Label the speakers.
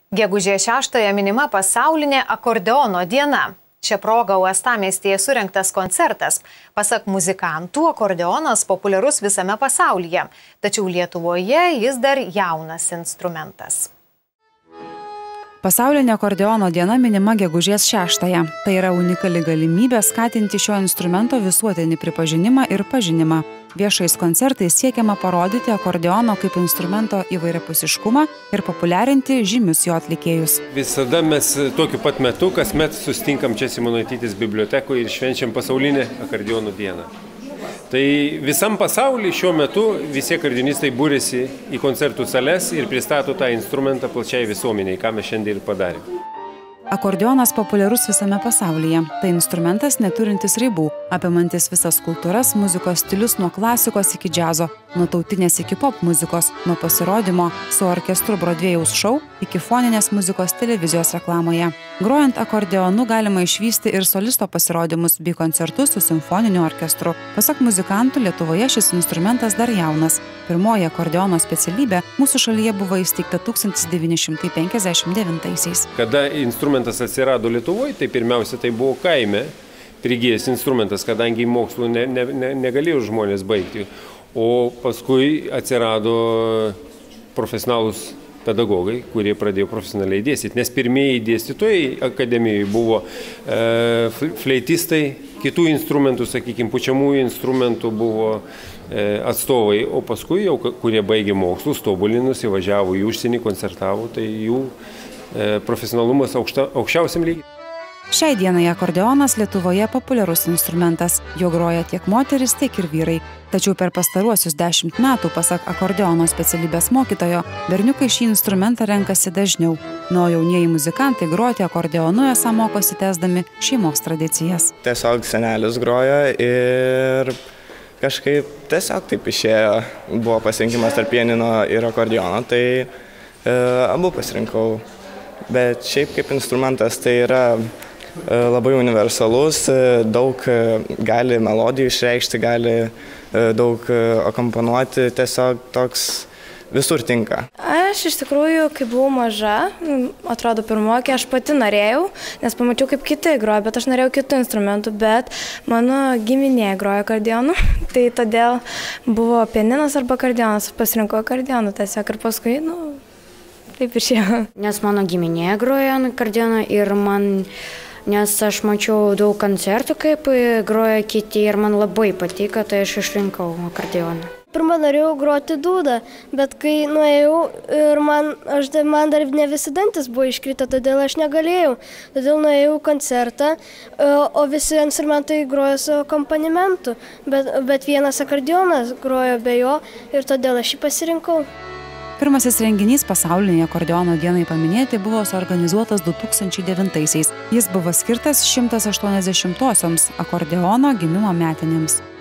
Speaker 1: Gegužės 6-ąją minima pasaulinė akordeono diena. Šia proga uostamiestyje surengtas koncertas. Pasak muzikantų, akordeonas populiarus visame pasaulyje, tačiau Lietuvoje jis dar jaunas instrumentas.
Speaker 2: Pasaulinė akordeono diena minima gegužės 6-ąją. Tai yra unikali galimybė skatinti šio instrumento visuotinį pripažinimą ir pažinimą. Viešais koncertais siekiama parodyti akordeono kaip instrumento įvairiapusiškumą ir populiarinti žymius jo atlikėjus.
Speaker 3: Visada mes tokiu pat metu kasmet susitinkam čia Simonaitytės bibliotekoje ir švenčiam pasaulinę akordeono dieną. Tai visam pasaulyje šiuo metu visi akordeonistai būrėsi į koncertų sales ir pristato tą instrumentą plačiai visuomeniai, ką mes šiandien ir padarėme.
Speaker 2: Akordeonas populiarus visame pasaulyje. Tai instrumentas neturintis ribų, apimantis visas kultūras, muzikos stilius nuo klasikos iki džiazo, nuo tautinės iki pop muzikos, nuo pasirodymo su orkestru Brodvėjaus šou iki foninės muzikos televizijos reklamoje. Grojant akordeonu galima išvysti ir solisto pasirodymus bei koncertus su simfoniniu orkestru. Pasak muzikantų, Lietuvoje šis instrumentas dar jaunas. Pirmoji akordeono specialybė mūsų šalyje buvo įsteigta 1959-aisiais.
Speaker 3: Kada instrumentas atsirado Lietuvoje, tai pirmiausia tai buvo kaime prigijęs instrumentas, kadangi mokslų negalėjo žmonės baigti. O paskui atsirado profesionalūs pedagogai, kurie pradėjo profesionaliai dėstyti. Nes pirmieji dėstytojai akademijoje buvo fleitistai, kitų instrumentų, sakykime, pučiamųjų instrumentų buvo atstovai, o paskui jau, kurie baigė mokslus, tobulinus, įvažiavo į užsienį, koncertavo, tai jų profesionalumas aukščiausiam lygiai.
Speaker 2: Šiai dienai akordeonas Lietuvoje populiarus instrumentas. Jo groja tiek moteris, tiek ir vyrai. Tačiau per pastaruosius 10 metų, pasak akordeono specialybės mokytojo, berniukai šį instrumentą renkasi dažniau. Nuo jaunieji muzikantai groti akordeonu esą mokosi tęsdami šeimos tradicijas.
Speaker 4: Tiesiog senelis groja ir kažkaip tiesiog taip išėjo. Buvo pasirinkimas tarp pianino ir akordeono, tai abu pasirinkau. Bet šiaip kaip instrumentas tai yra labai universalus, daug gali melodijų išreikšti, gali daug akompanuoti, tiesiog toks visur tinka.
Speaker 5: Aš iš tikrųjų, kai buvau maža, atrodo pirmokė, aš pati norėjau, nes pamačiau kaip kiti groja, bet aš norėjau kitų instrumentų, bet mano giminė groja akordeonu, tai todėl buvo pianinas arba akordeonas, pasirinkau akordeoną tiesiog ir paskui, taip išėjo.
Speaker 6: Nes mano giminė groja akordeoną ir nes aš mačiau daug koncertų, kaip groja kiti ir man labai patiko, tai aš išrinkau akordeoną.
Speaker 7: Pirmą norėjau groti dūdą, bet kai nuėjau ir man dar ne visi dantis buvo iškritę, todėl aš negalėjau. Todėl nuėjau į koncertą, o visi instrumentai grojo su akompanimentu, bet vienas akordeonas grojo be jo ir todėl aš jį pasirinkau.
Speaker 2: Pirmasis renginys pasauliniai akordeono dienai paminėti buvo suorganizuotas 2009-aisiais. Jis buvo skirtas 180-osioms akordeono gimimo metinėms.